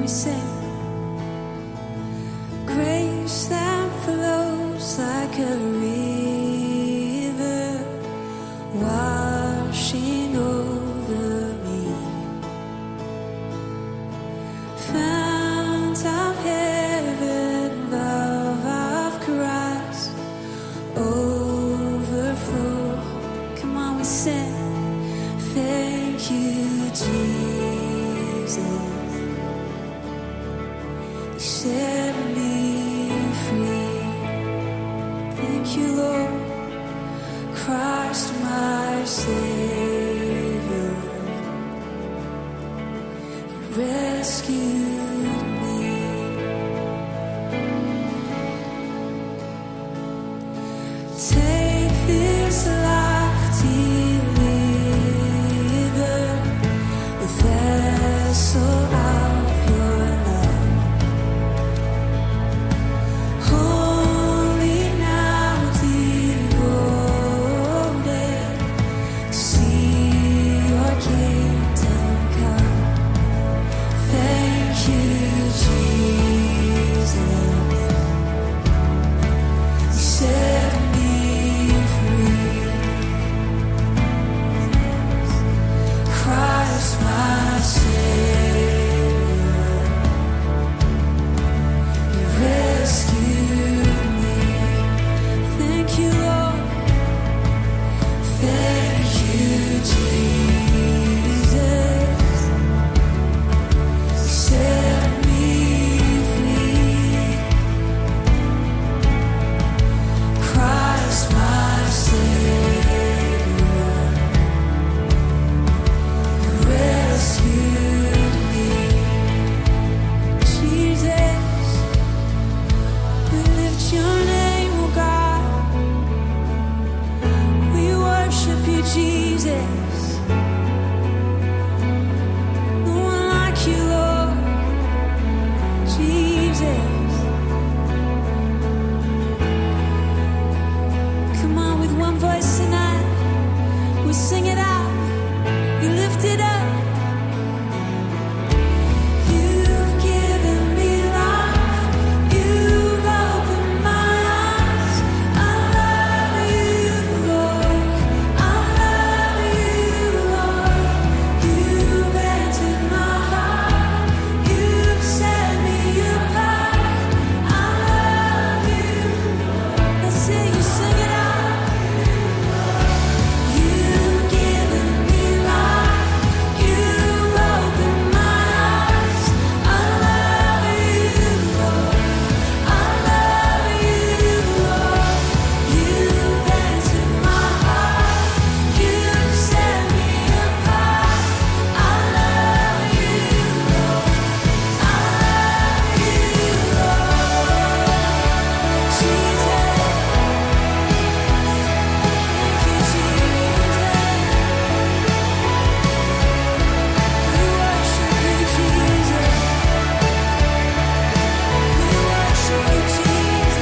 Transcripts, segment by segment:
we sing. Grace that flows like a river, washing over me. Fount of heaven, love of Christ, overflow. Come on, we sing. Thank you, Jesus. You set me free. Thank you, Lord. Christ, my Savior. You rescued me. Take this life, deliver the vessel of your love. Holy now devoted to see your kingdom come. Thank you, Jesus. You set me free. Christ, my Savior, you rescued me. Thank you, Lord. Thank you, Jesus. You set me free. Christ, my Savior, you rescued me. Jesus, we lift your name, oh God. We worship you, Jesus. No one like you, Lord. Jesus. Come on, with one voice tonight, we sing it out. We lift it up. You've given me life. You've opened my eyes. I love you, Lord. I love you, Lord. You've entered my heart. You've set me apart. I love you. Let's hear you sing it out. You've given me life. You've opened my eyes. I love you, Lord. I love you, Lord. You've entered my heart. You've set me apart. I love you, Lord. I love you, Lord. Jesus. Thank you, Jesus. We worship you, Jesus. We worship you, Jesus.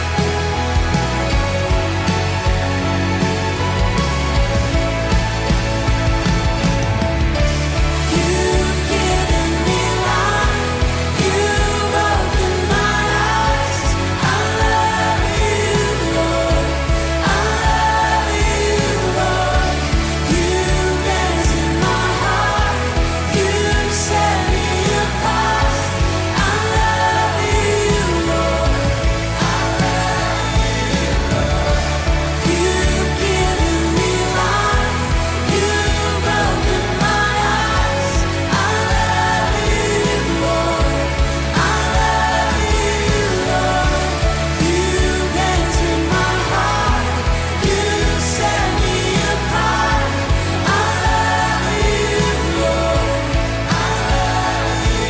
You've given me life. You've opened my eyes. I love you, Lord. I love you, Lord. You've entered my heart. You've set me apart. I love you, Lord. I love you, Lord. You've given me life. You've opened my eyes. I love you, Lord. I love you, Lord. You've entered my heart. You've set me apart. I love you, Lord. I love you,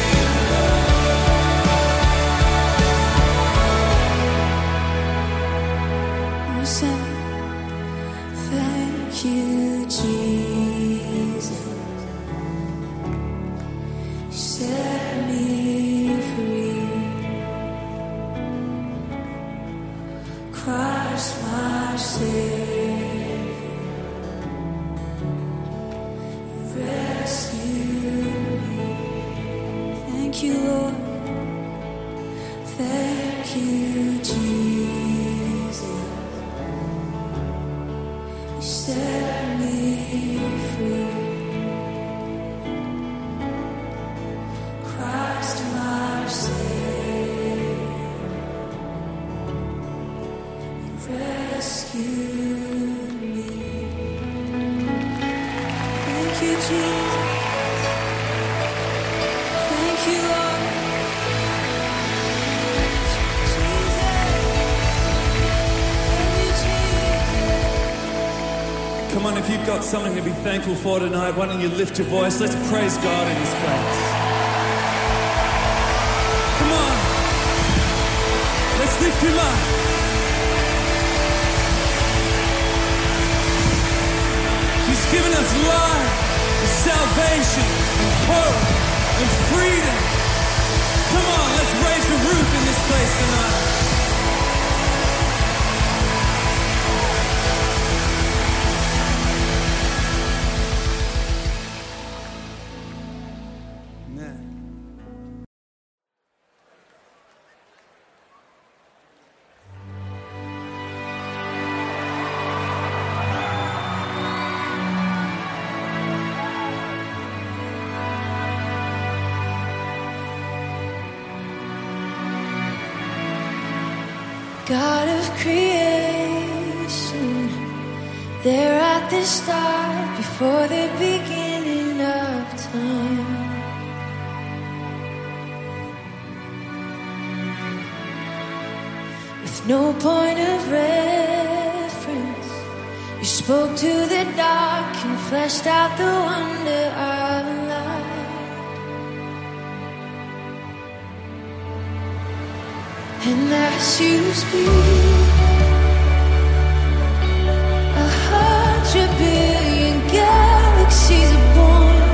Lord. We sing. Thank you, Jesus. You set me free. Christ, my Savior, you rescued me. Thank you, Lord. Jesus. You set me free. Christ my Savior, you rescued me. Thank you, Jesus. Thank you, Lord. Come on, if you've got something to be thankful for tonight, why don't you lift your voice? Let's praise God in this place. Come on. Let's lift him up. He's given us life and salvation and hope and freedom. Come on, let's raise the roof in this place tonight. God of creation, there at the start, before the beginning of time. With no point of reference, you spoke to the dark and fleshed out the wonder of life. And as you speak, 100 billion galaxies are born.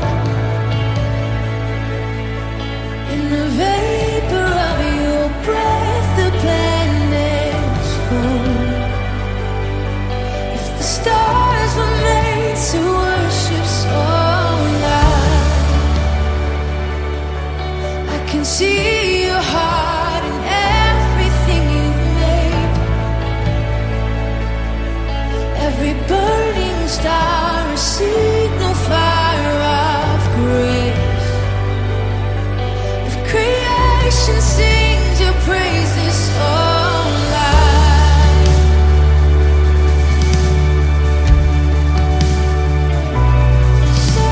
In the vapor of your breath, the planets form. If the stars were made to worship so loud, I can see your heart. Every burning star, a signal fire of grace. If creation sings your praises so loud, so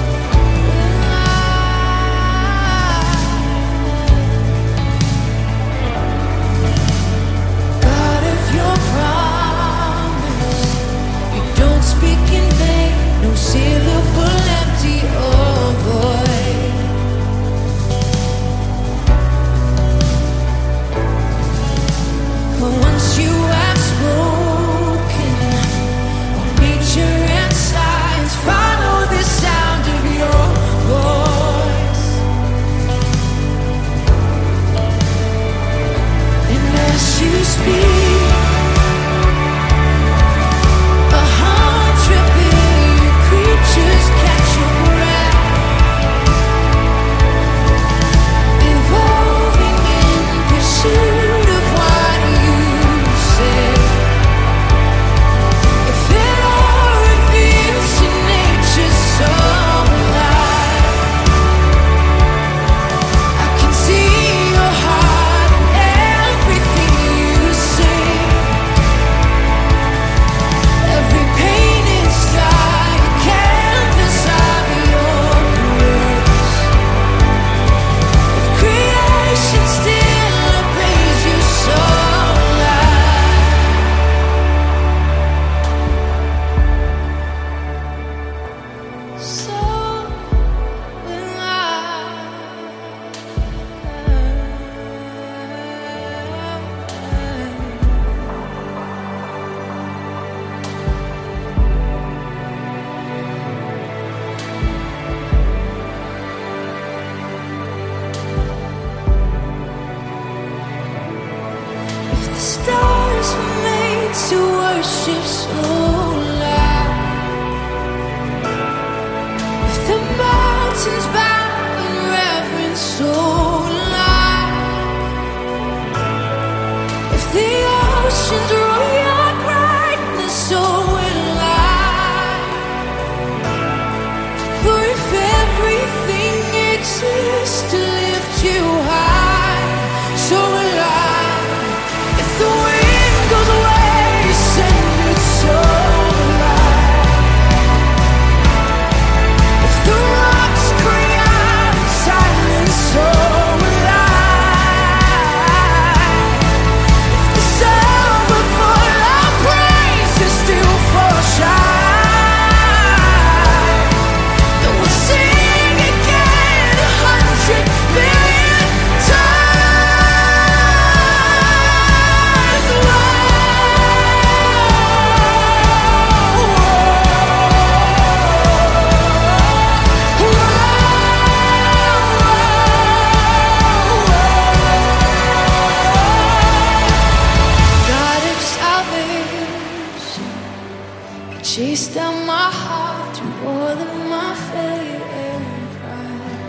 loud. God of your promise, speak in vain, no syllable empty or void. For once you have spoken, all nature and science follow the sound of your voice. And as you speak, 100 billion creatures catch your breath, evolving in pursuit of what you say. If it all reveals to nature's soul alive, I can see your heart in everything you say. oceans roar your greatness, so will I. For if everything exists to lift you high, so will I. If the wind goes away, send it, so will I. If the rocks cry out in silence, so will I. If the sun will fall, our praises still fall shine, then we'll sing again 100 million times. God of salvation, you chased down my heart through all of my failure and pride.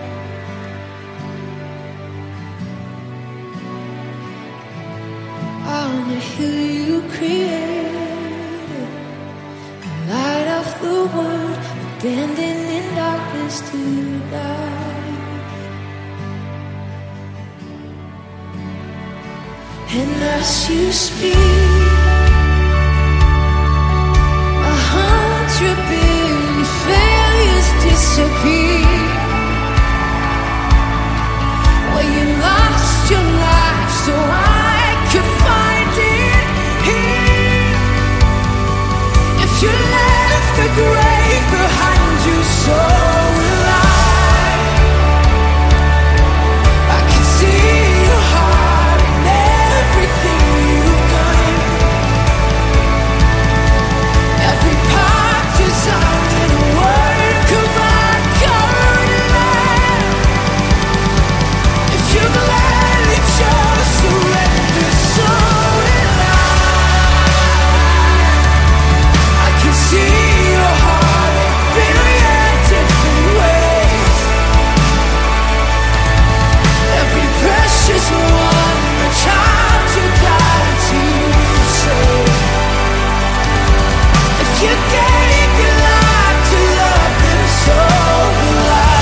On the hill you created, the light of the world, abandoned in darkness to die. And as you speak, 100 billion failures disappear. Where you lost your life so I could find it here. If you left the grave behind you, so will I. I can see your heart in everything you've done. Every part designed in a work of art, covered in love. If you gladly chose surrender, so will I can see your heart in billion different ways. Every precious one, a child you died to save. If you gave your life to love them, so will I.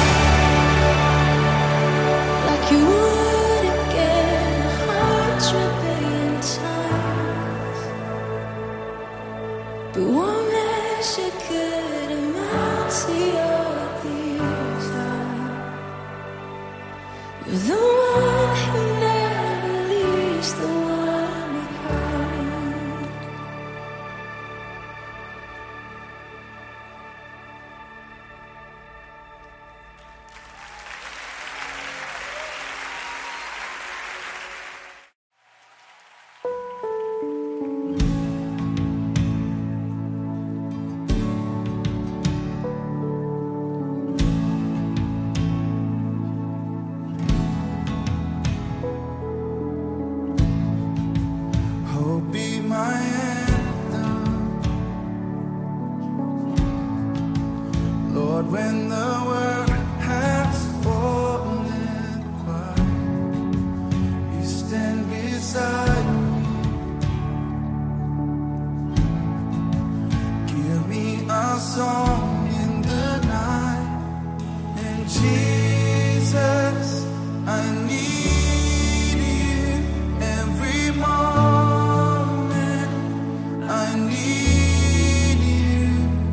Like you would again 100 billion times. But one measure could amount to your desire. You're the one who never leaves the one behind. Hope be my anthem, Lord, when the world has fallen quiet, you stand beside me. Give me a song in the night, and Jesus, I need you every moment. I need you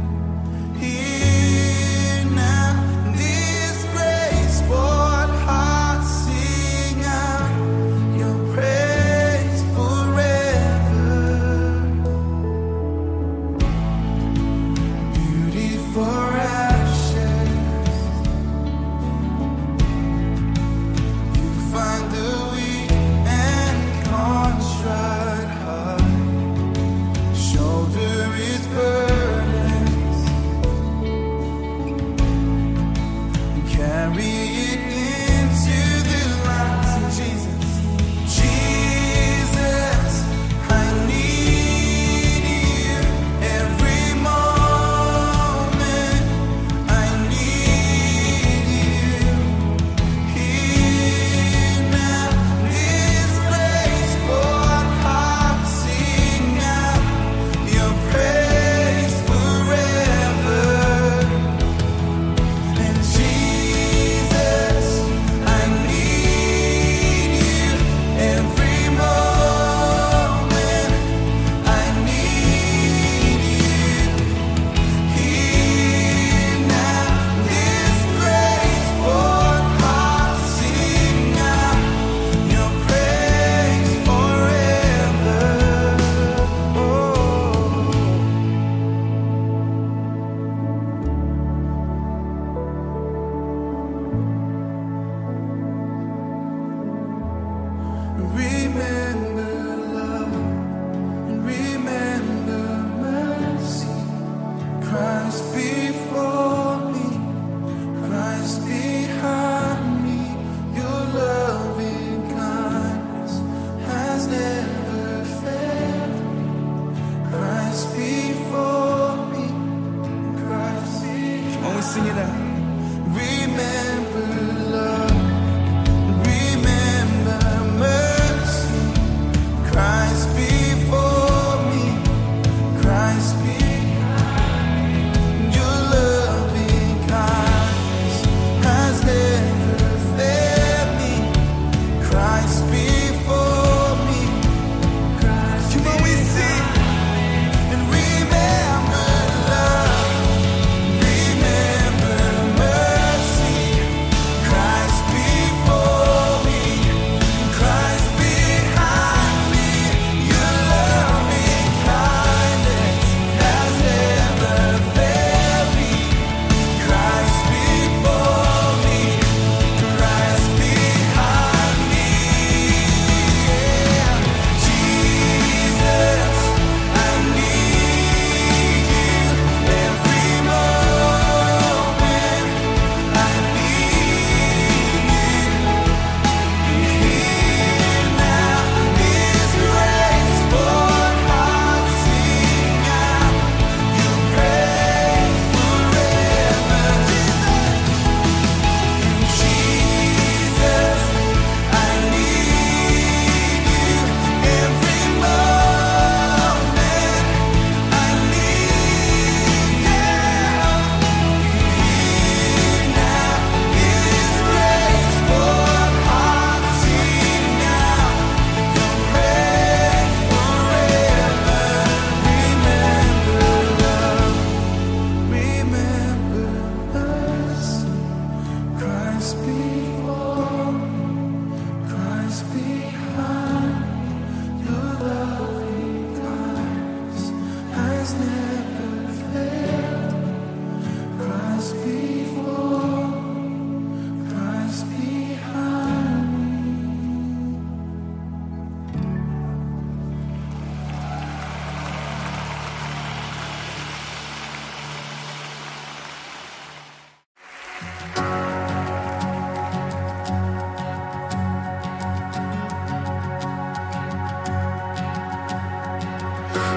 here now. This grace, what hearts sing out your praise forever. Beauty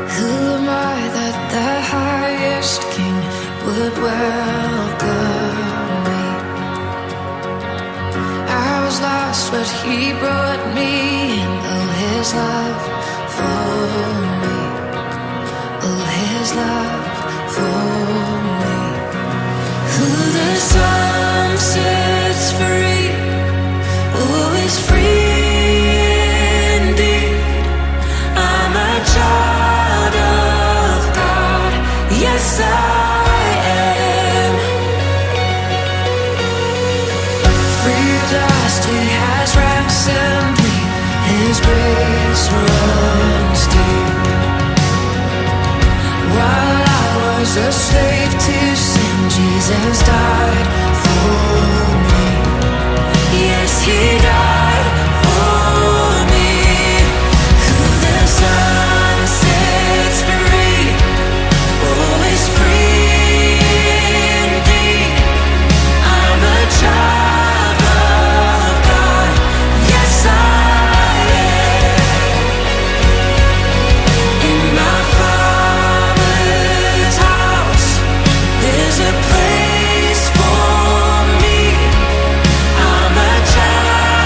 Who am I that the highest King would welcome me? I was lost, but He brought me in. Oh, His love for me. Oh, His love for me. Who the Son sets free, oh, is free indeed. I'm a child of God, yes I am. Free at last, He has ransomed me. His grace runs deep. While I was a slave to sin, Jesus died for me. Yes, He died for me. Who the Son sets free, oh, is free indeed. I'm a child of God, yes I am. In my Father's house, there's a place for me. I'm a child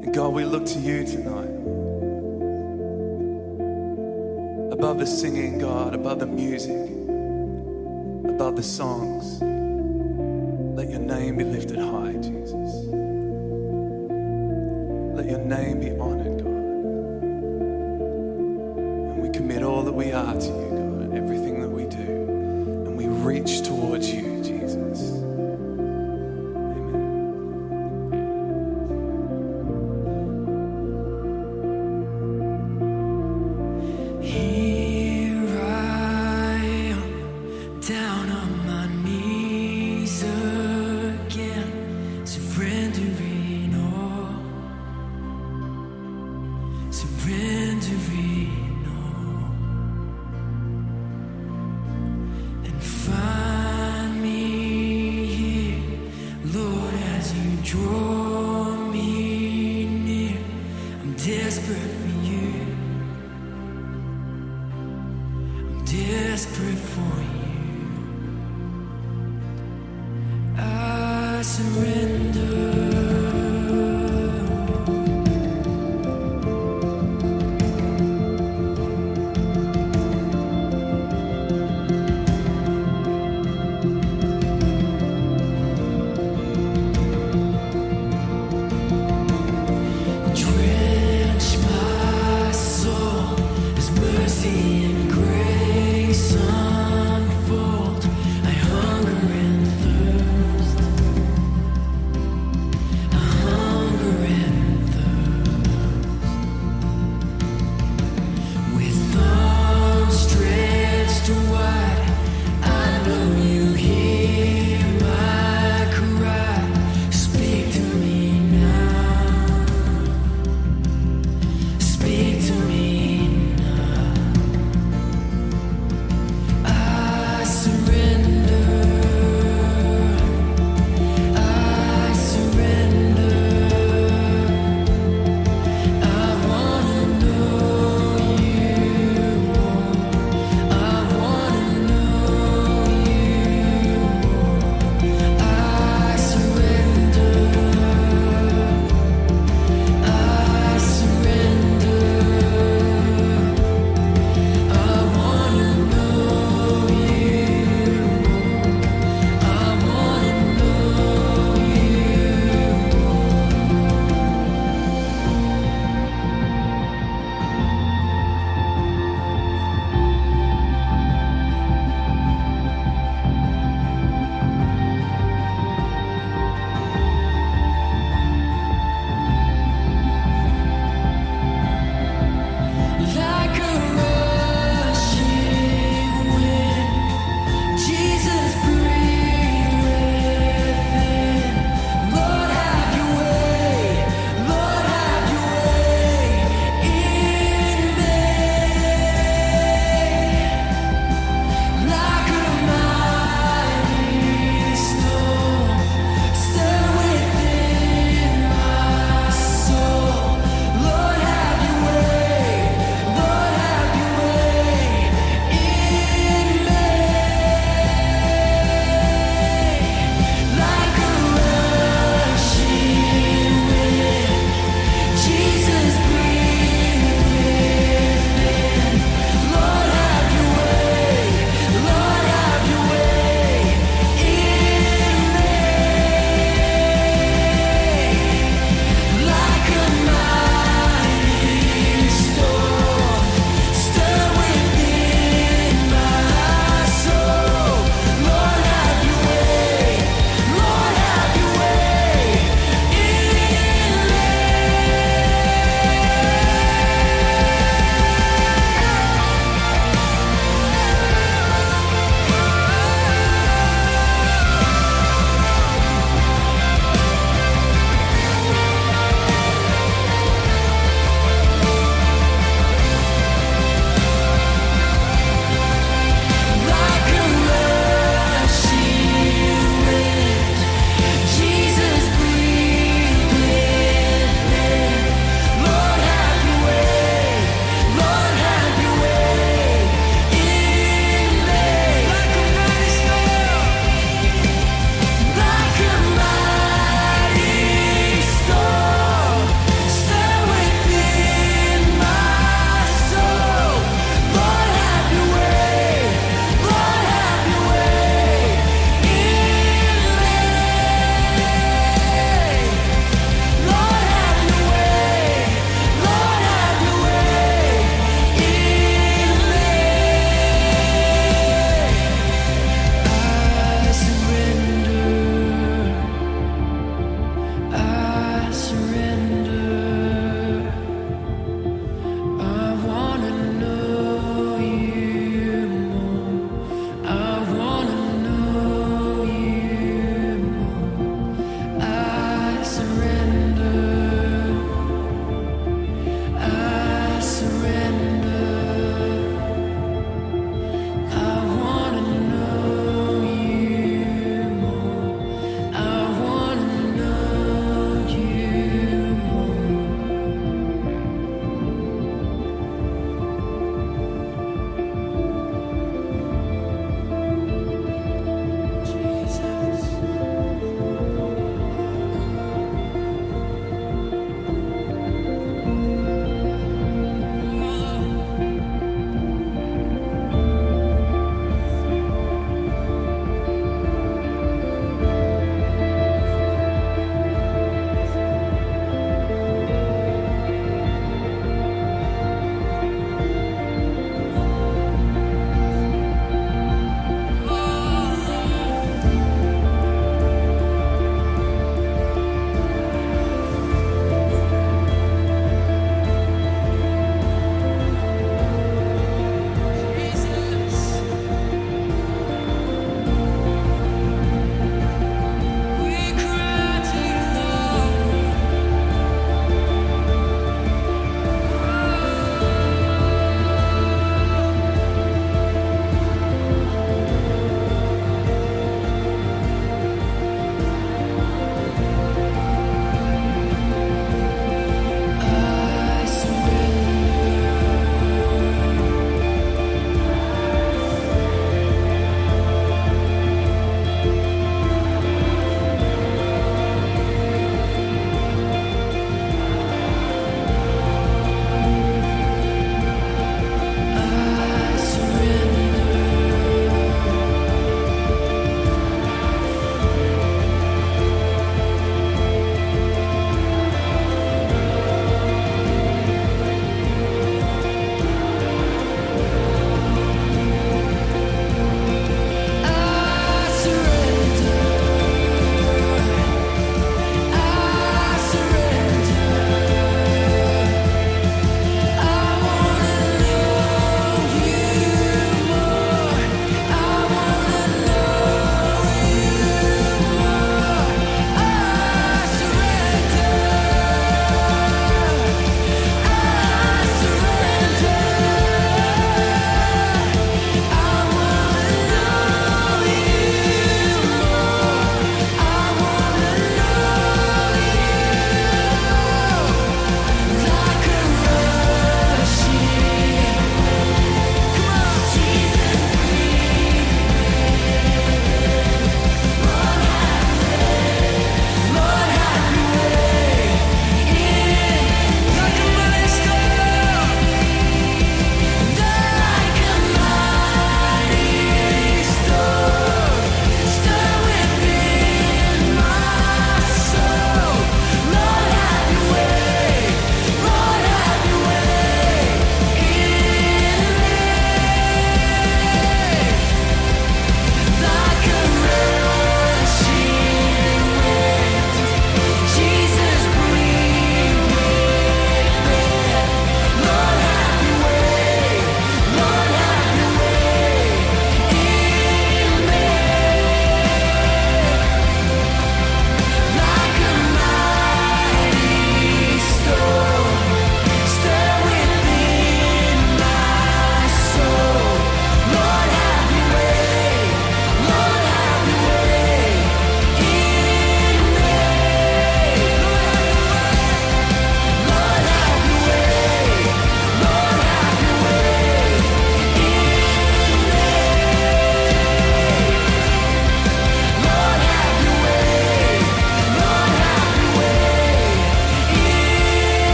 And God, we look to you tonight. Above the singing, God, above the music, above the songs, let your name be lifted high, Jesus. Let your name be honored, God. And we commit all that we are to you, God, everything that we do. And we reach towards you, Jesus. Find me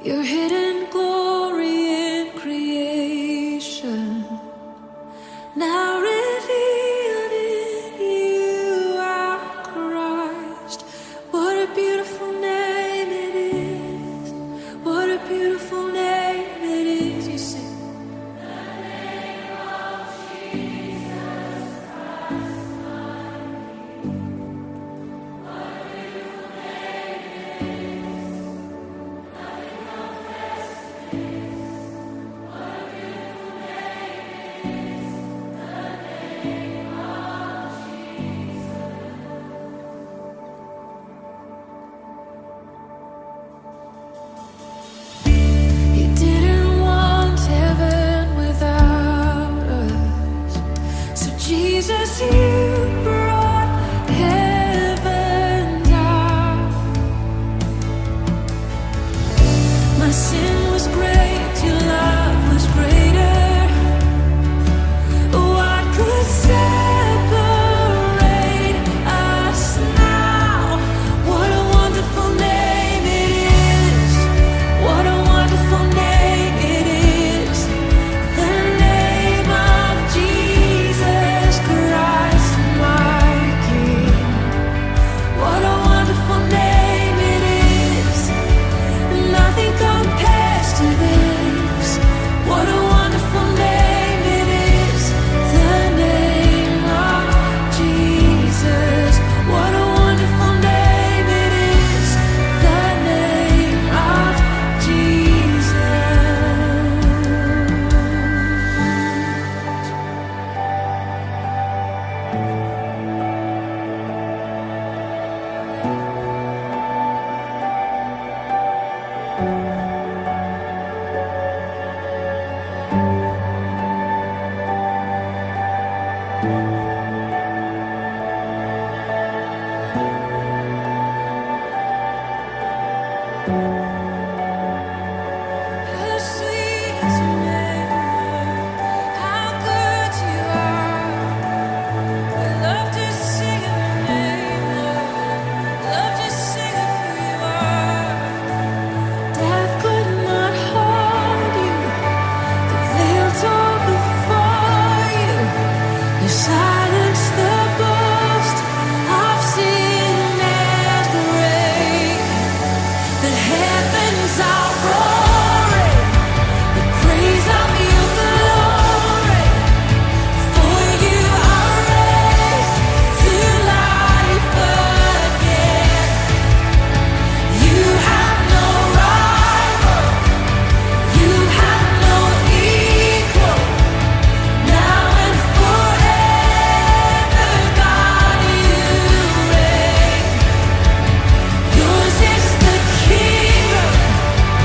Your hidden glory in creation, now revealed in you, our Christ. What a beautiful name it is. What a beautiful name it is. You sing. The name of Jesus Christ, my King. What a beautiful name it is. Nothing compares to this. What a beautiful name it is. The name of Jesus. You didn't want heaven without us, so Jesus, you brought heaven down. My sin was great, your love was greater. What could separate us now? What a wonderful name it is. What a wonderful name it is. The name of Jesus Christ, my King. What a wonderful name it is. Nothing compares to this. What a wonderful name it is. The name of Jesus. What a wonderful name it is. The name of How sweet is your name, how good you are. We love to sing of your name, Lord. Love to sing of who you are. Death could not hold you. The veil tore before you. You silenced the boast of sin and grave. The heavens are roaring, the praise of your glory. For you are raised to life again. You have no rival, you have no equal. Now and forever, God, you reign. Yours is the kingdom,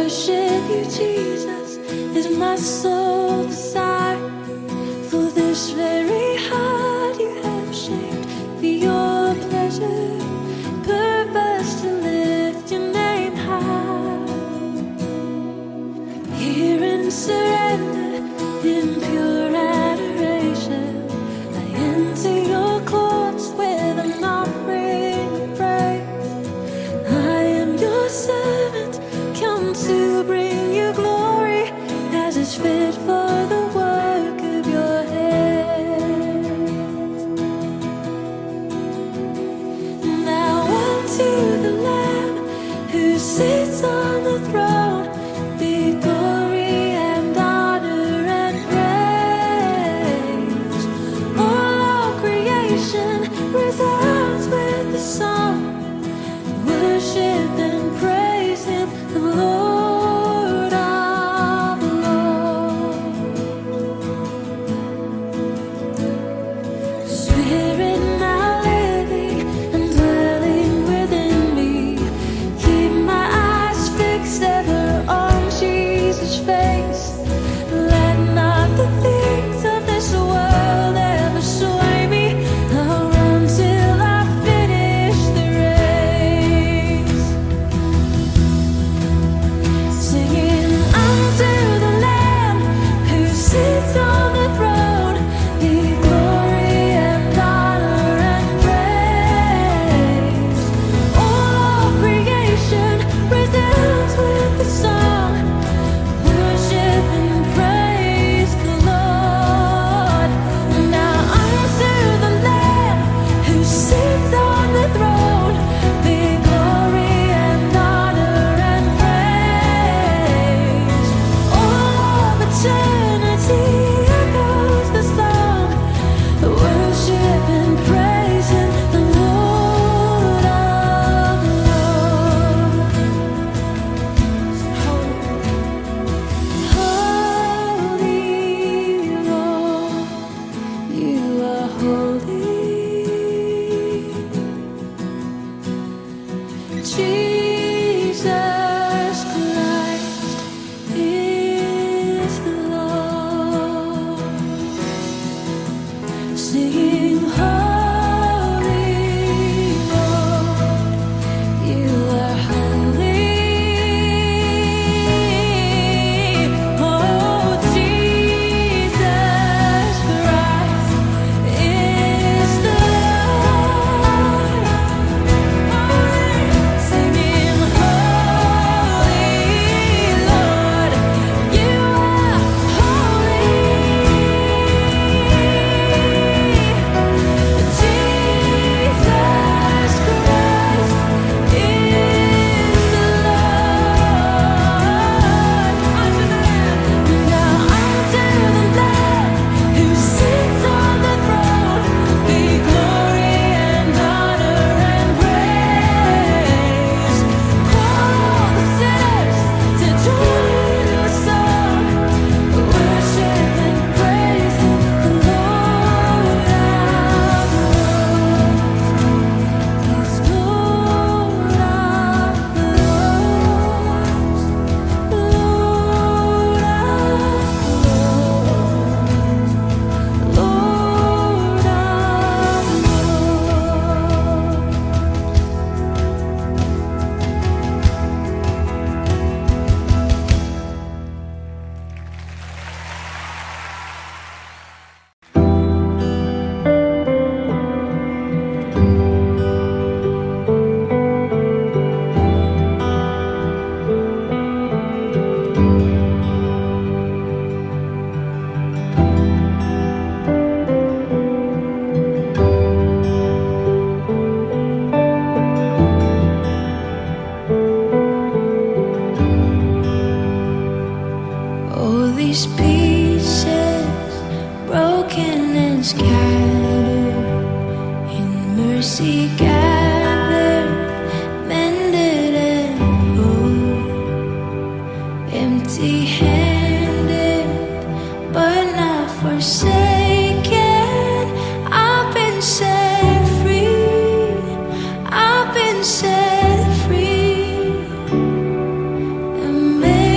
worship you, Jesus, is my soul desire. For this very heart you have shaped for your pleasure, purpose to lift your name high. Here in surrender, in pure adoration, I enter your courts with an offering of praise. I am your servant, come to bring you glory, as is fit for the work of your hands. Now unto the Lamb who sits on the throne be glory and honor and praise. All of creation resounds with the song. Worship and praise him, the Lord of Lords. Spirit now living and dwelling within me, keep my eyes fixed ever on Jesus' face. Let not the things of this world ever sway me. I'll run till I finish the race, singing unto the Lamb who sits on the throne be glory and honor and praise. All of creation resounds with the song. Worship and praise the Lord. Now unto the Lamb who sits on the throne be glory and honor and praise. All of eternity echoes the song. Worship and praise him, the Lord of Lords. Holy Lord, you are holy. Jesus Christ is the Lord. Singing holy Lord, you are holy. Oh, Jesus Christ is the Lord. Singing holy Lord, you are holy. Jesus Christ is the Lord. Now unto the Lamb who sits on the throne be glory and honor and praise. Call all the sinners to join your song. Worship and praise him, the Lord of Lords. He's Lord of Lords, Lord of Lords, Lord all these pieces broken and scattered, in mercy gathered, mended and whole, empty-handed but not forsaken. I've been set free, I've been set free. Amazing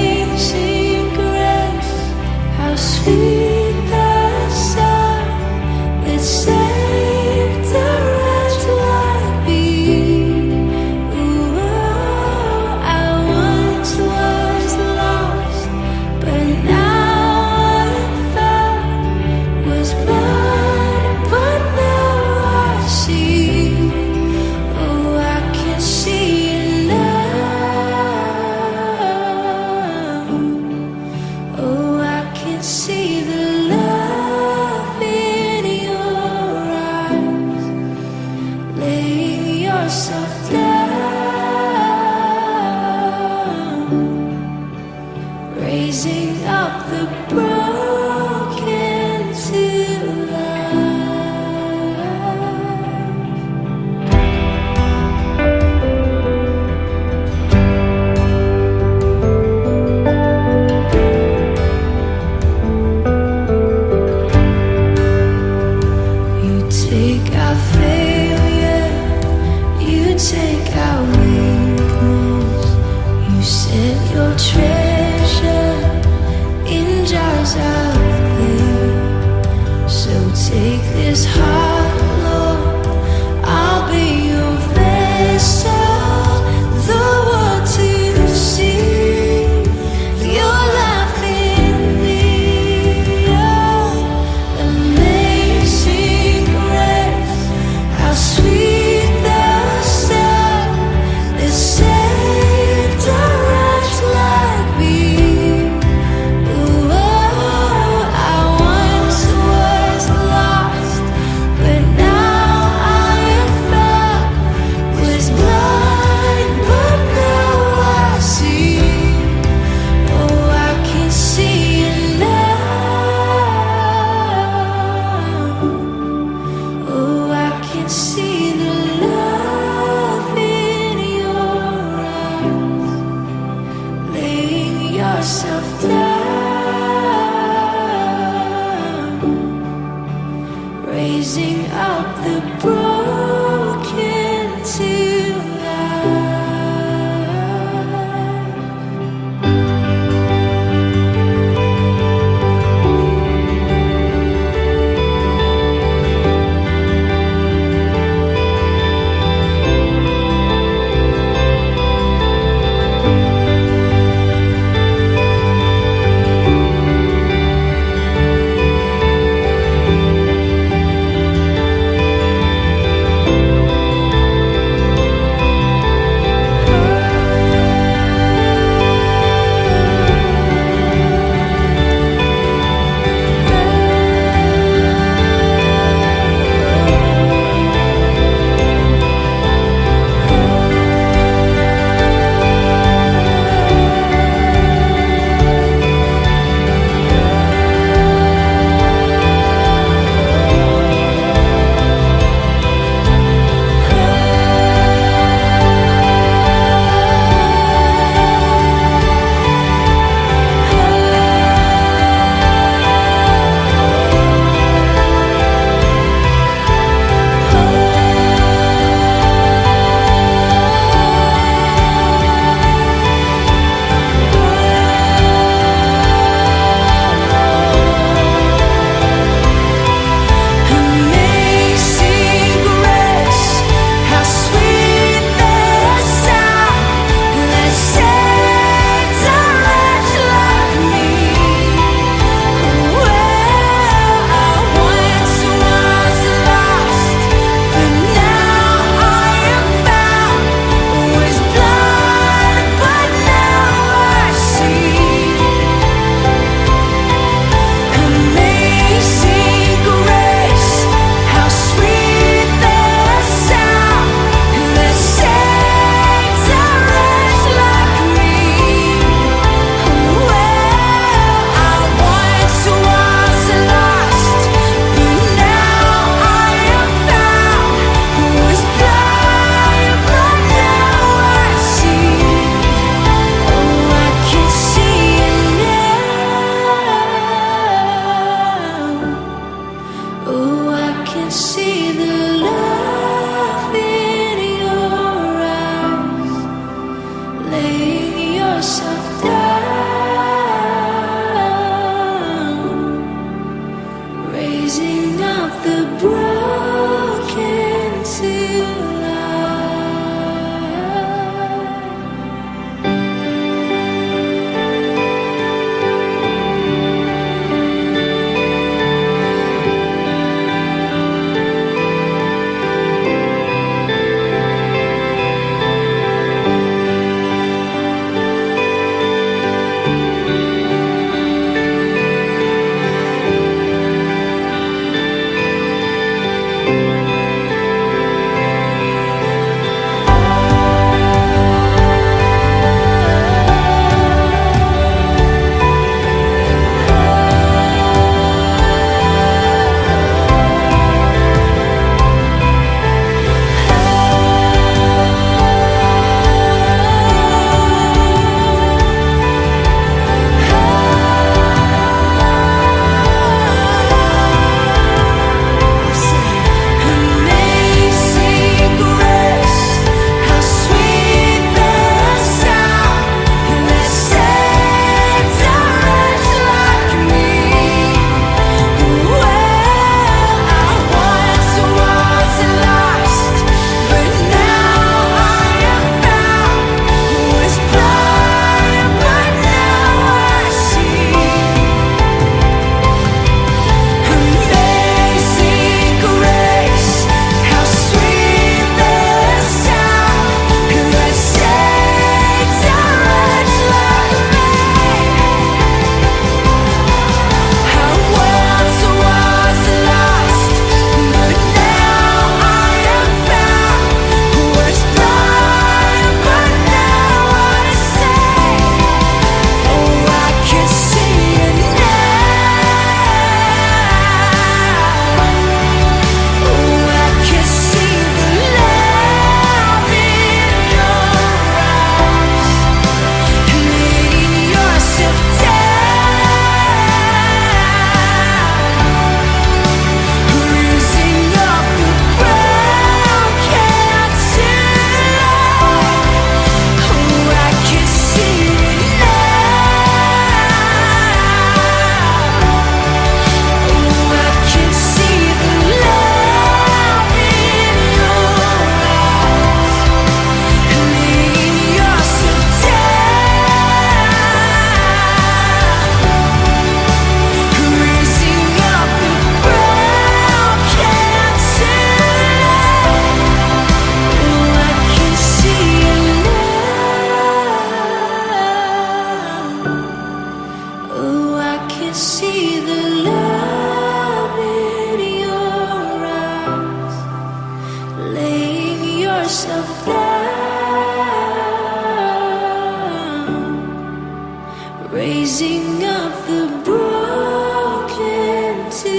raising up the broken to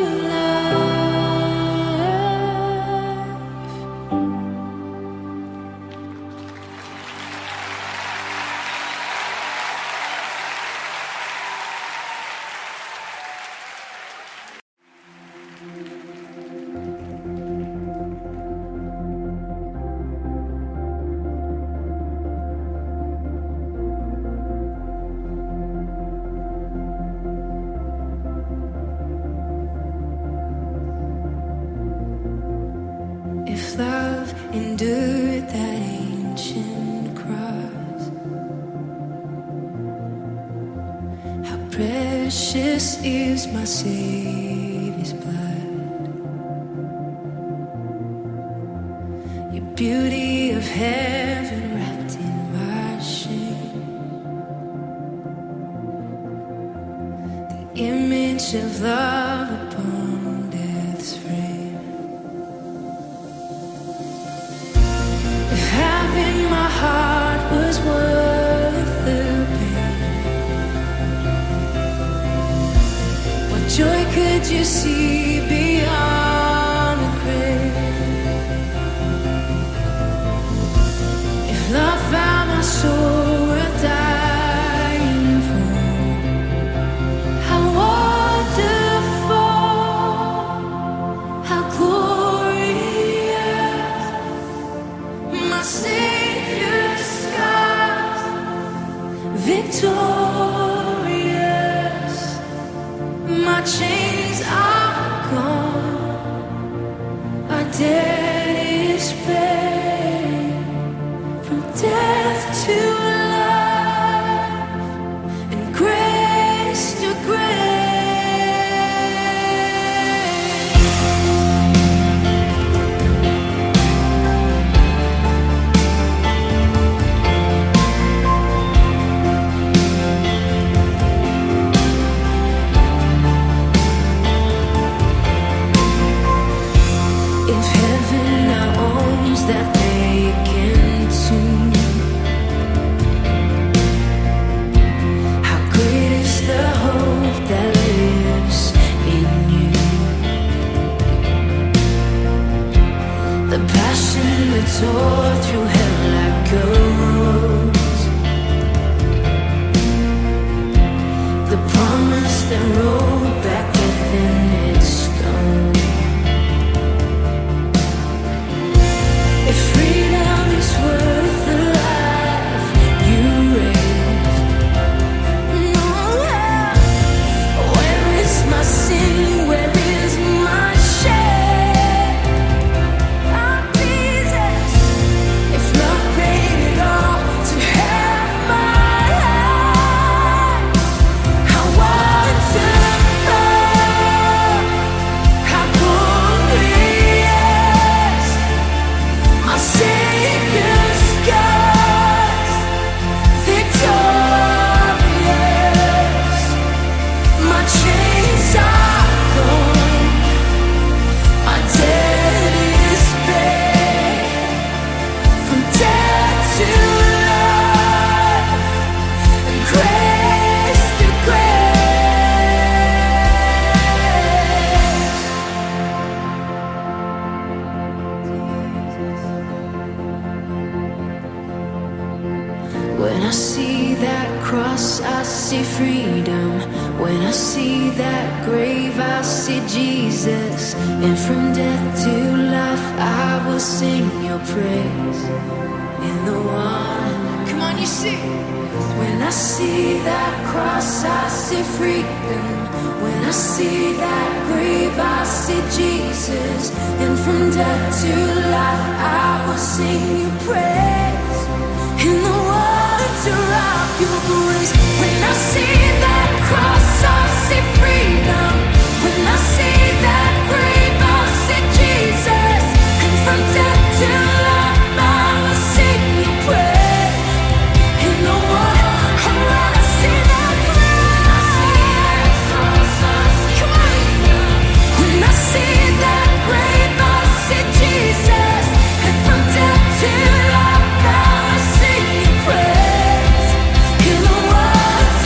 love endured that ancient cross. How precious is my Savior's blood. Your beauty of heaven wrapped in my shame. The image of love upon death's frame. Having my heart was worth the pain. What joy could you see beyond the grave? If love found my soul worth dying for, how wonderful, how glorious. My Savior's scars, victorious. My chains are gone, our debt is paid. From death to life, and grace to grace. If heaven now owns that vacant tomb, how great is the hope that lives in you. The passion that tore through hell like gold, the promise that rolled back within its stone. If freedom is worth the life you raised, where is my sin? Where is my shame? Oh, Jesus, if love paid it all to have my life, how wonderful, how glorious. My Savior's scars, victorious. My chains are gone, my debt is paid. From death to life, and grace to When I see that cross, I see freedom. When I see that grave, I see Jesus. And from death to life, I will sing your praise. In the one, come on, you see. When I see that cross, I see freedom. When I see that grave, I see Jesus. And from death to life, I will sing your praise. In the wonder of your grace. When I see that cross, I see freedom. When I see that grave, I see Jesus. And from death to life, I will sing your praise. In the wonder, when I see that cross, come on. When I see that grave, I see Jesus. And from death to life, I will sing your praise. In the wonder.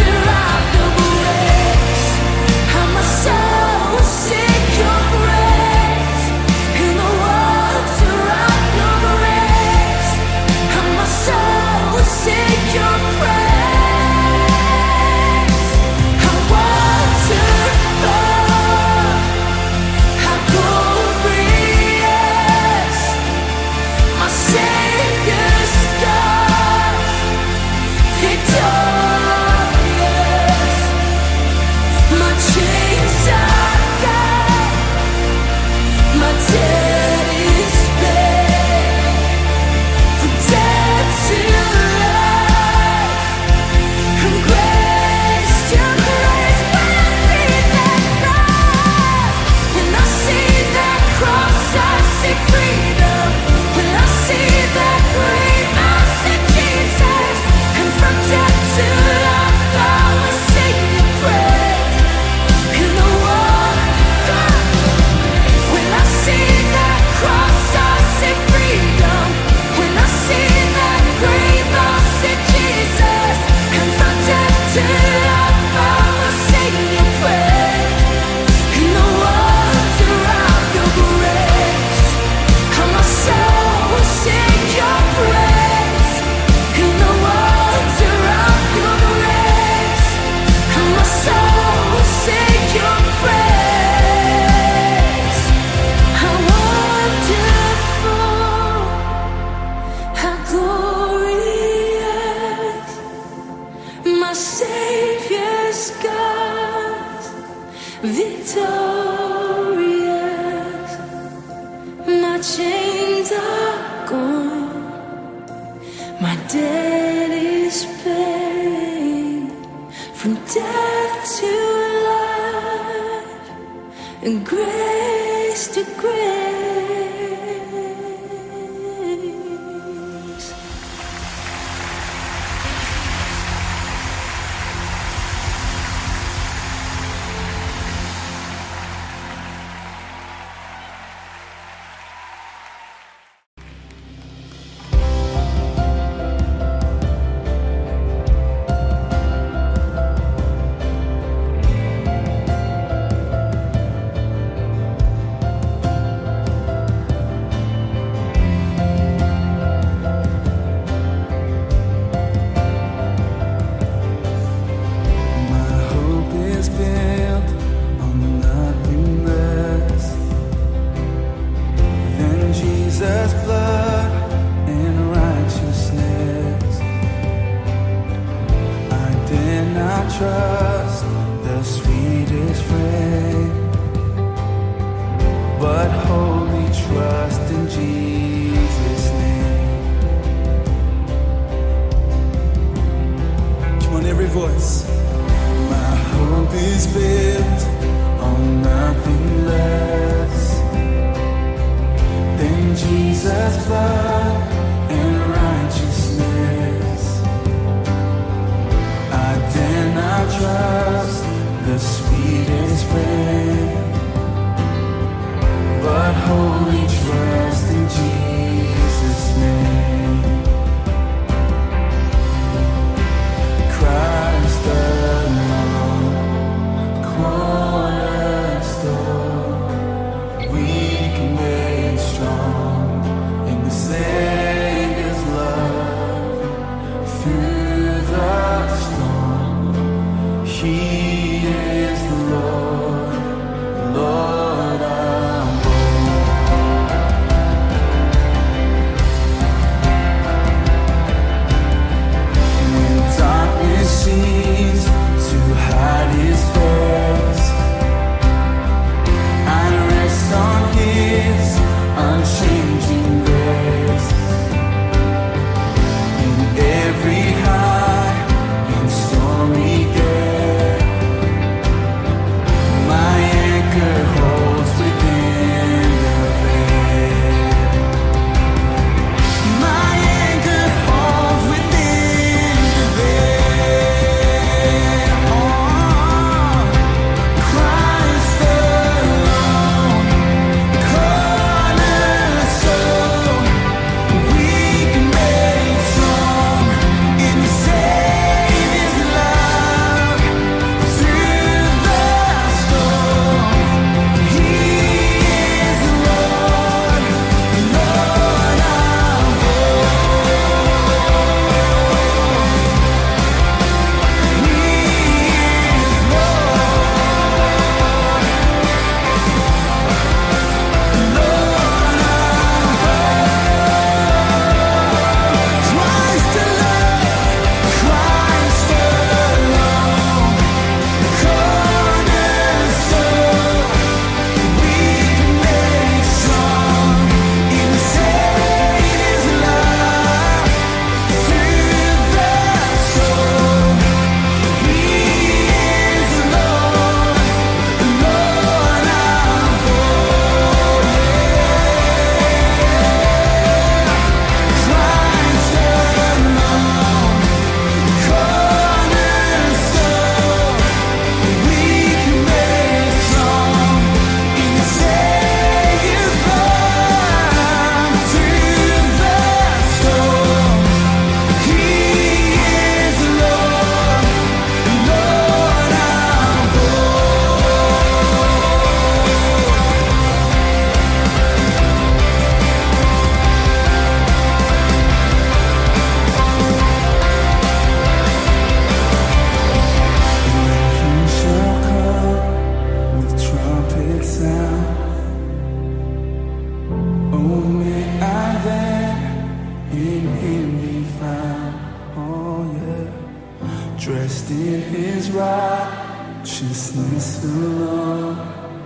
righteousness alone.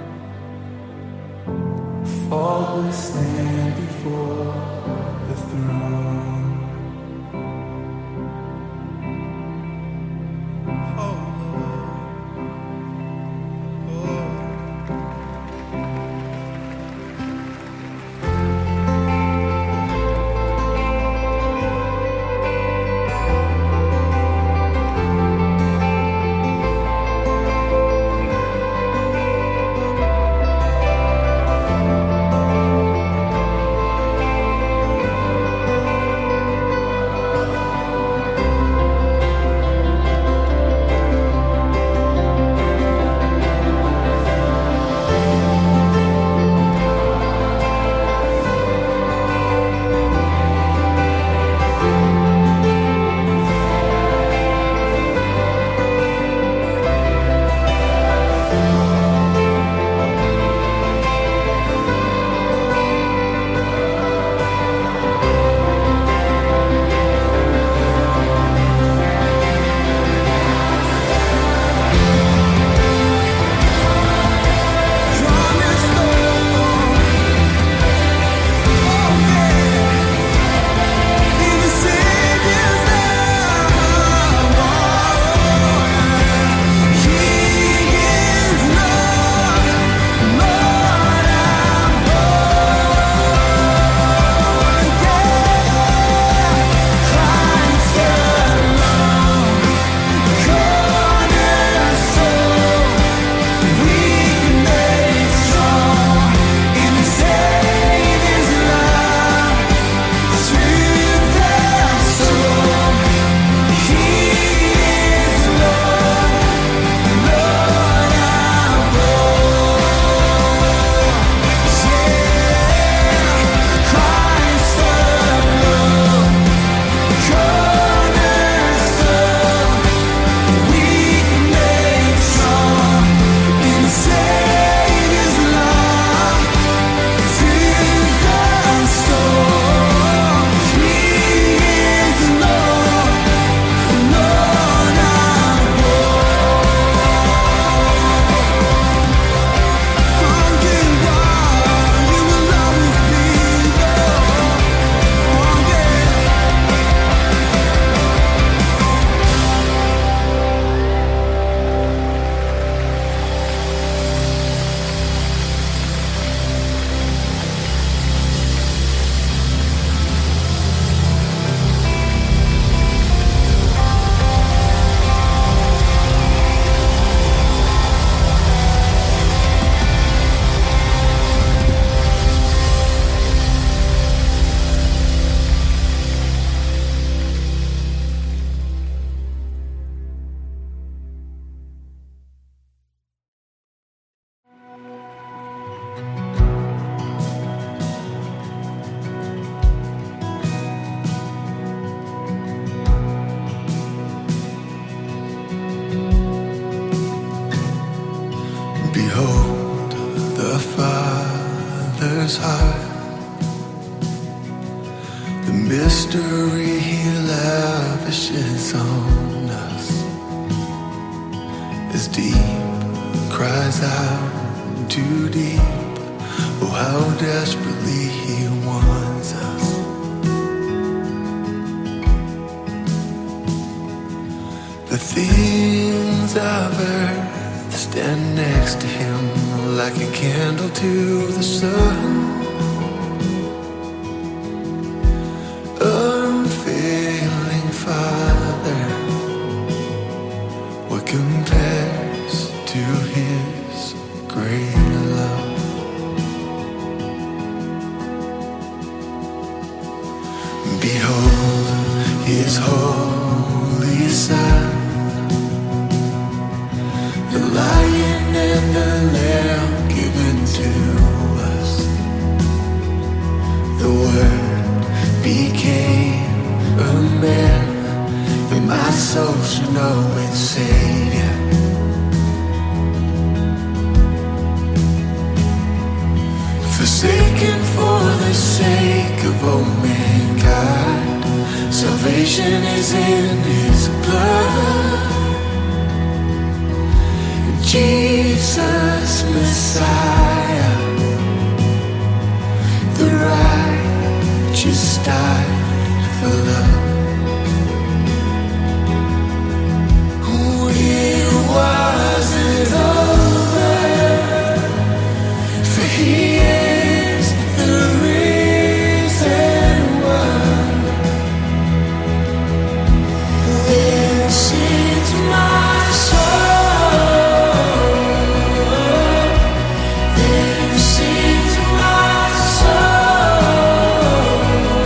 Faultless stand before the throne. Father's heart, the mystery He lavishes on us, as deep cries out too deep. Oh, how desperately He wants us. The things of earth stand next to Him like a candle to the sun. Unfailing Father, what compares to His great love? Behold His holy Son, the Lion and the Lamb given to us. The Word became a man, that my soul should know its Savior. Forsaken for the sake of all mankind, salvation is in His blood. Jesus Messiah, the righteous died for love. It wasn't over, for He is the risen one. Then sings my soul, then sings my soul,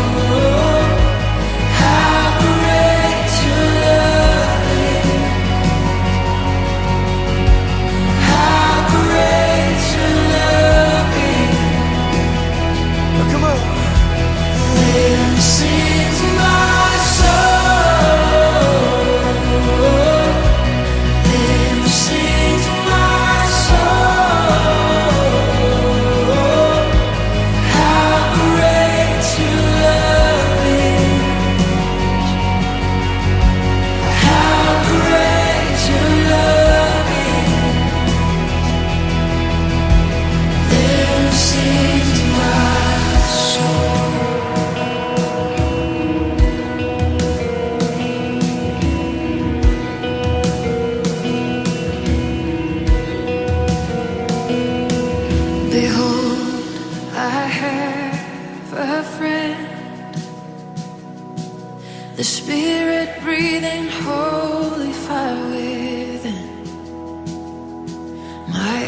how great Your love is, how great Your love is. Oh, come on. Then sings my soul, then sings my soul, how great Your love is, how great Your love is. Then sings my soul. Behold, I have a friend, the Spirit breathing holy fire within, my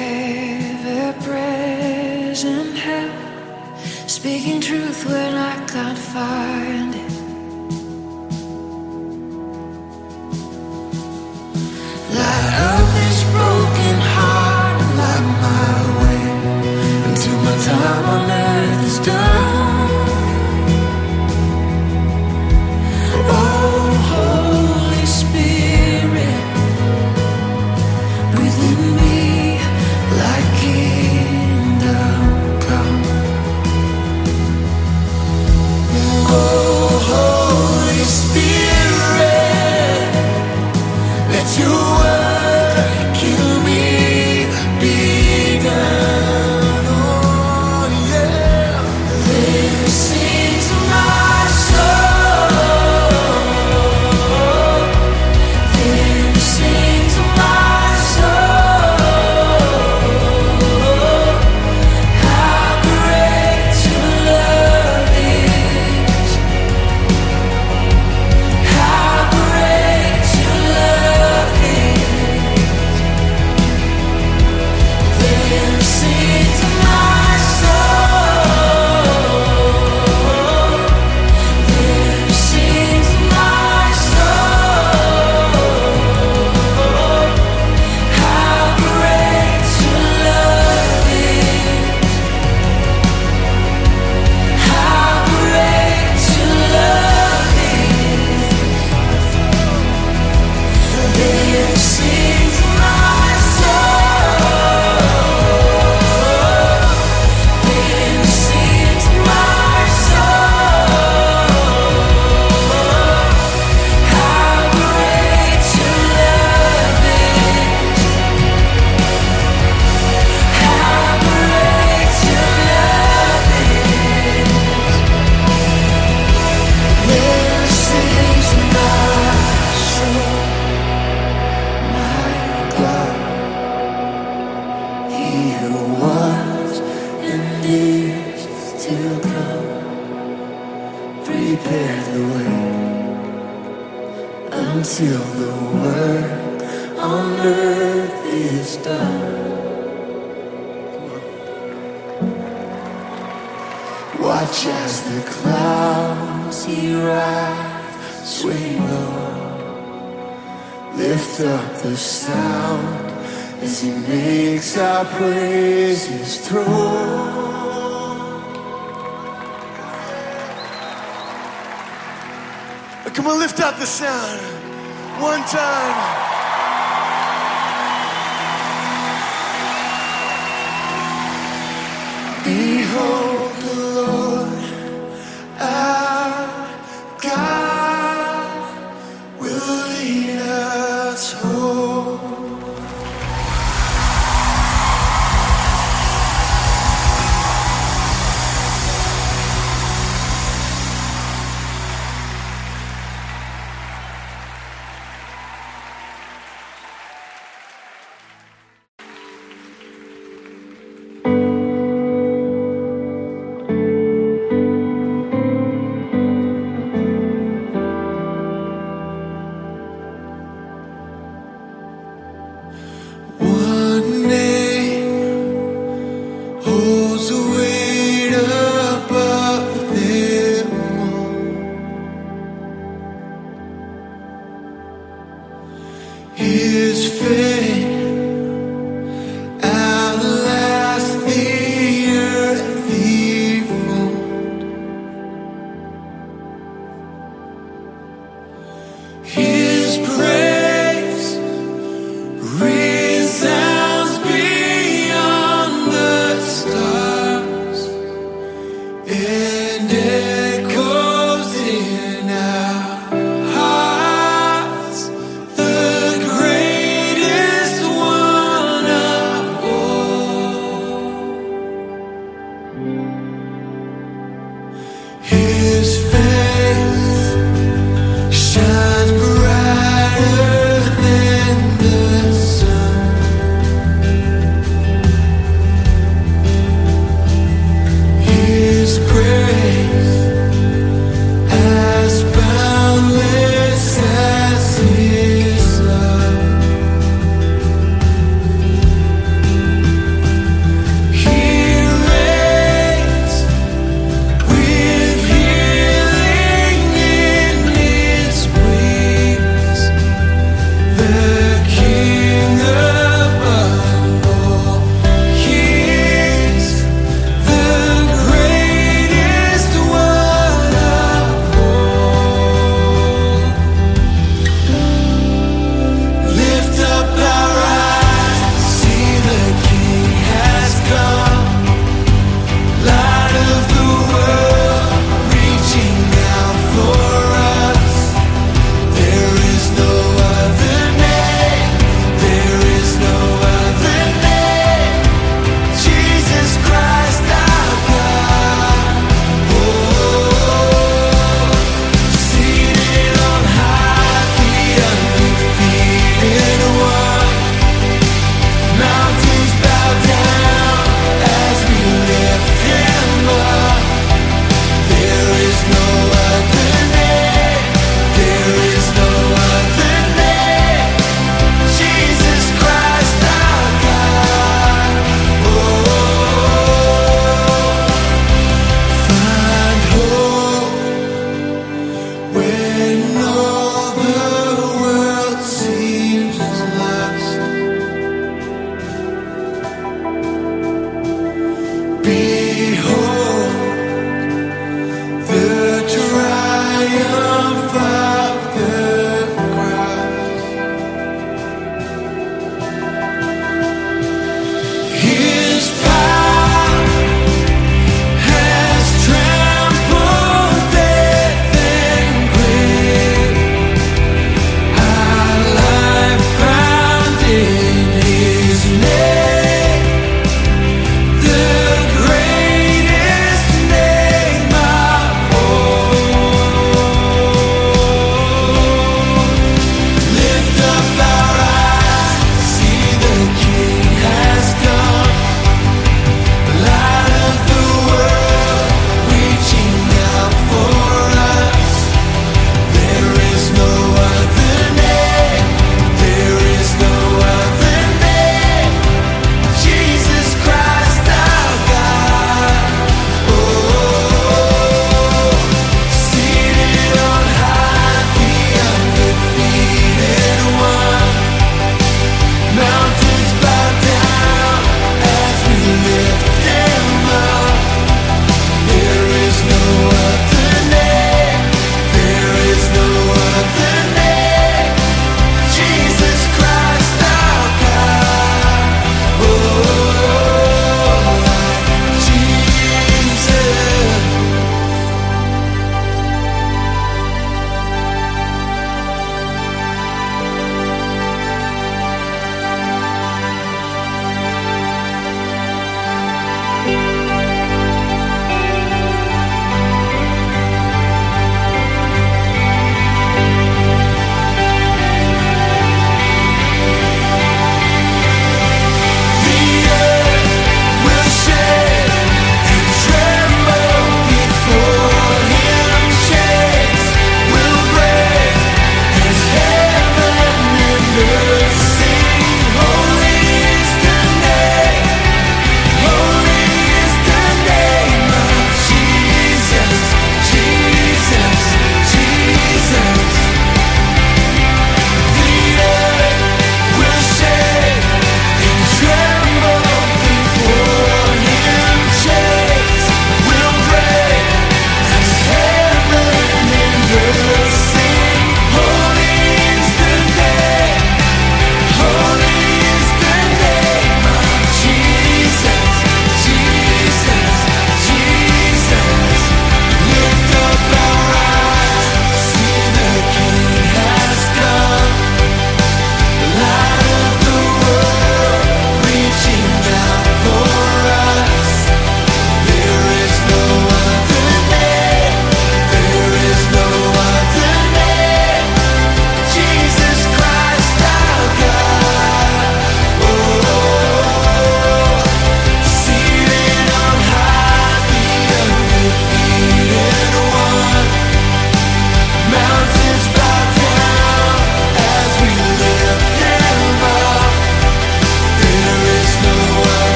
ever-present help, speaking truth when I can't find it. Light up this broken heart and light my way until my time on earth is done. Oh, Holy Spirit, breathe in me like kingdom come. Oh, Holy Spirit, let Your work in me be done. Oh, yeah. Then sings my soul, then sings my soul, how great Your love is, how great Your love is. Then sings my soul, then sings my soul, how great Your love is, how great Your love is. Then sings my soul, then sings my soul, how great Your love is, how great Your love is. Then sings my soul, my God, He who was and is to come, prepare the way until the work on earth is done. Watch as the clouds He rides, swing low, lift up the sound as He makes our praises through. Come on, lift up the sound one time. Behold the Lord, our God will lead us home.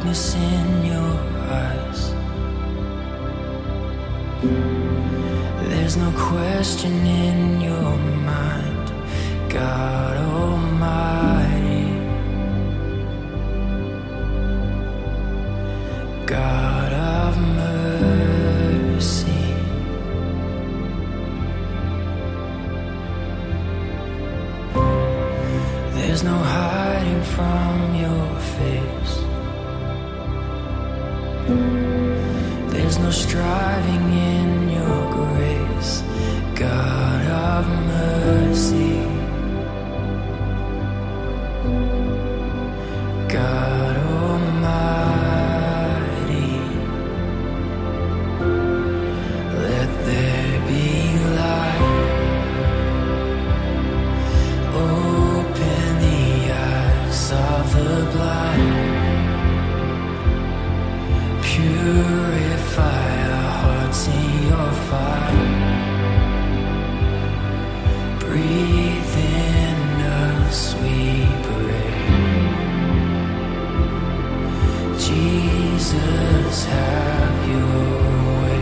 darkness in your eyes. There's no question in your mind, God Almighty, God of mercy. There's no hiding from your face. There's no striving in your grace, God of mercy, God Almighty. Let there be light. Open the eyes of the blind. Purify our hearts in your fire. Breathe in us, we pray. Jesus, have your way.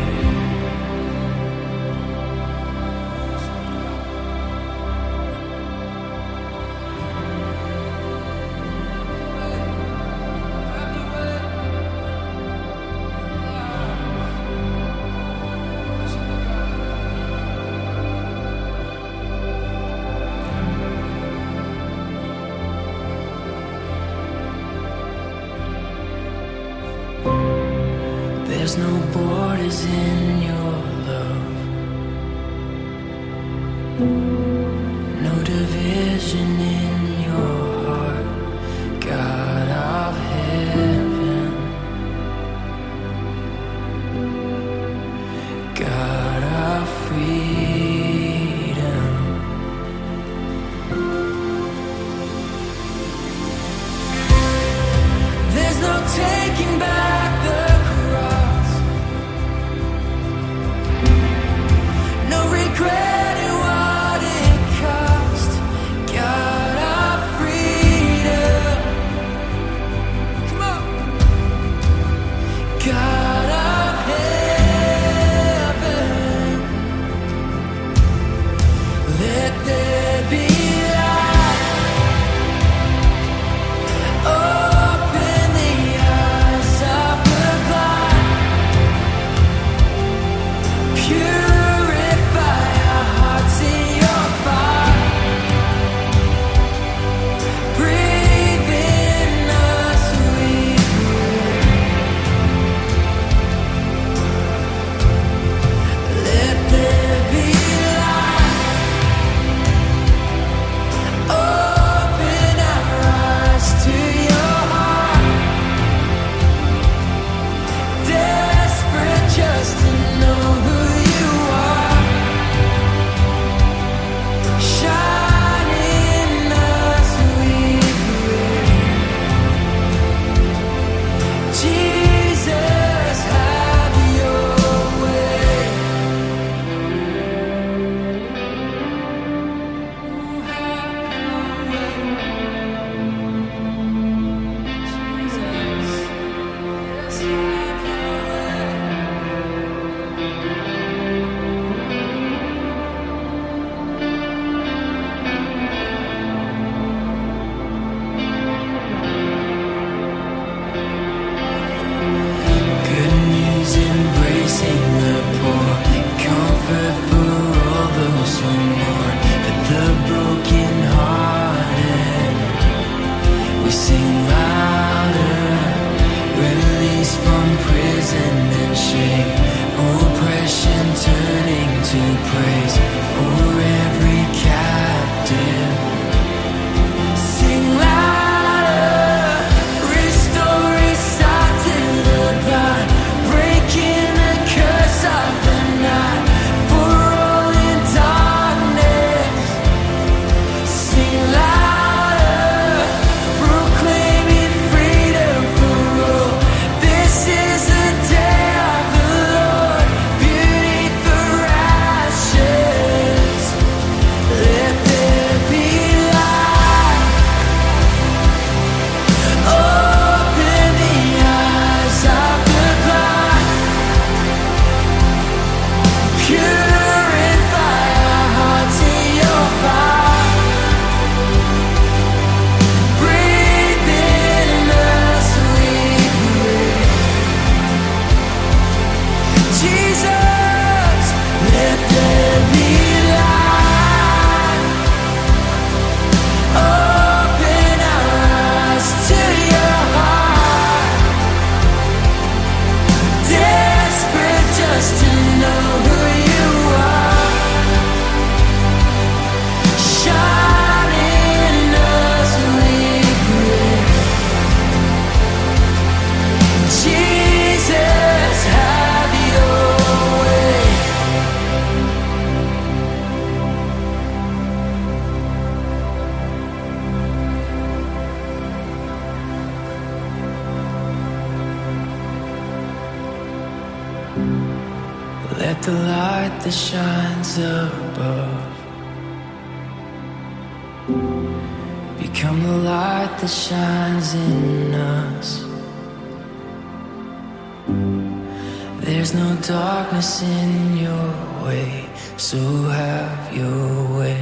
There's no borders in your love, no division in your heart, God of heaven, God of freedom. There's no taking back the cross, no regretting what it cost, God of freedom. Come on, God of heaven. Let there be light. Open the eyes of the blind. Purify our hearts in your fire. Breathe in us, we pray. Let the light that shines above become the light that shines in us. There's no darkness in your way, so have your way.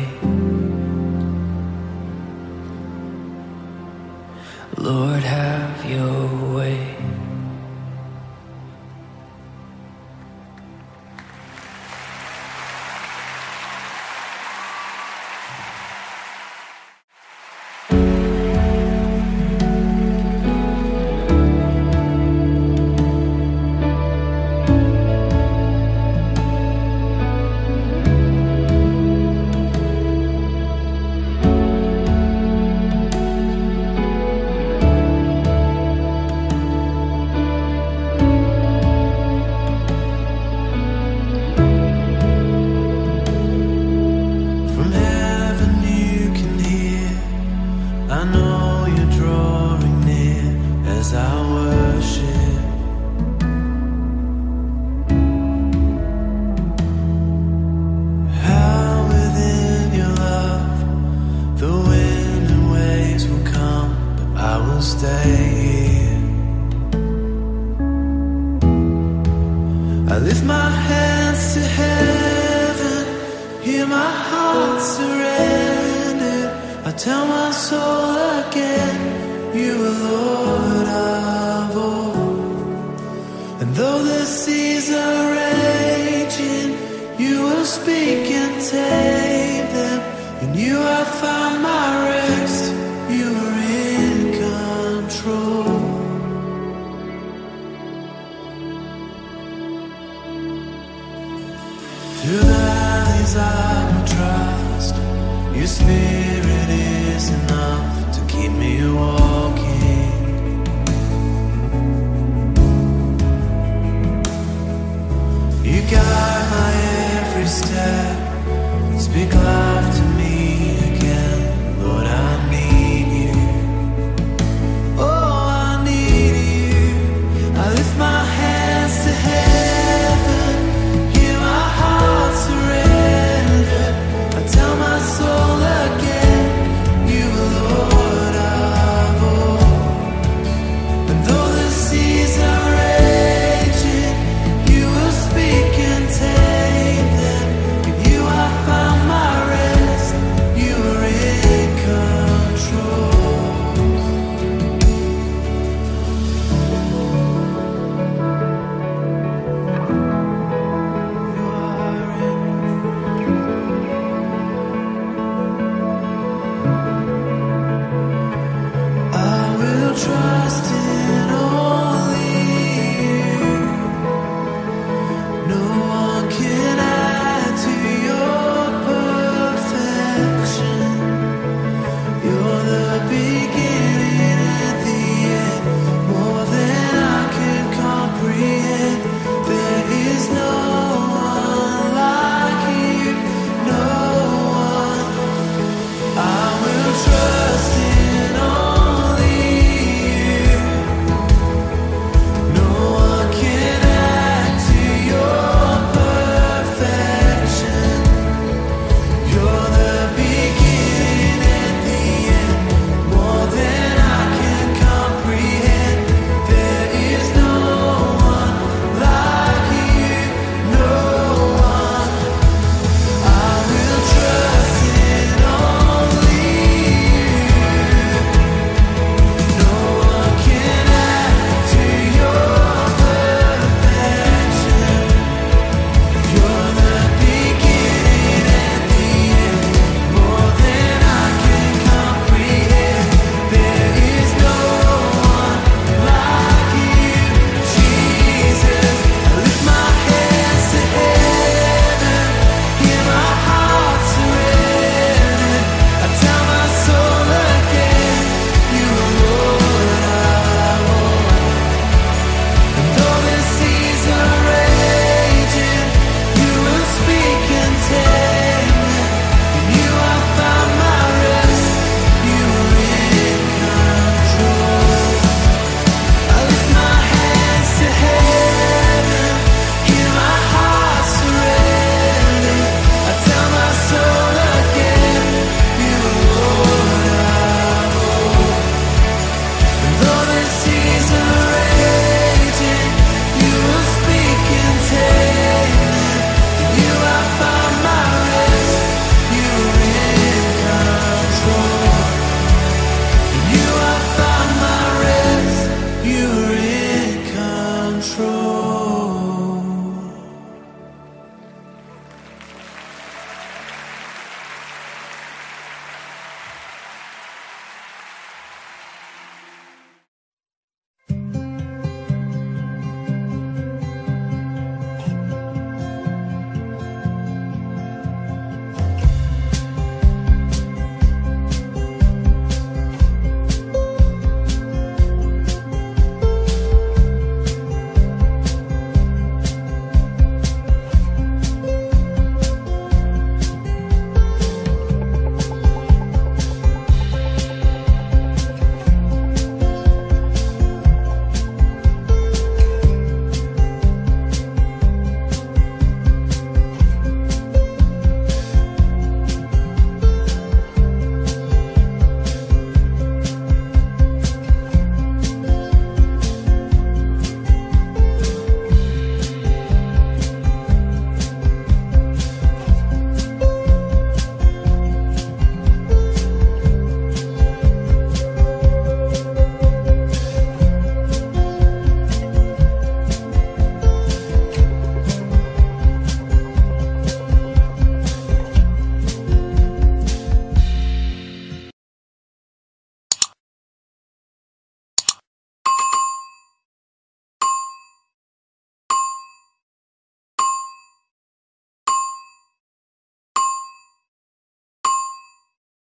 Lord, have your way. Take them, and you I found my rest. glory.